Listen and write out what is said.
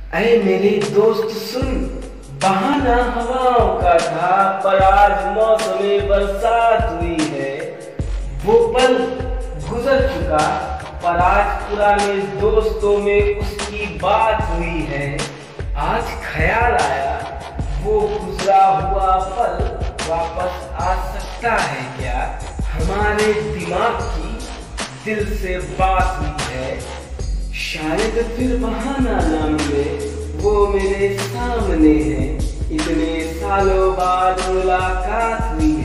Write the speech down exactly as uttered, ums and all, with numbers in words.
अरे मेरे दोस्त सुन, बहाना हवाओं का था पर आज मौसमी बरसात हुई है। वो पल गुजर चुका पर आज पुराने दोस्तों में उसकी बात हुई है। आज ख्याल आया वो गुजरा हुआ पल वापस आ सकता है क्या? हमारे दिमाग की दिल से बात हुई है। शायद फिर बहाना ना मिले, वो मेरे सामने है। इतने सालों बाद मुलाकात हुई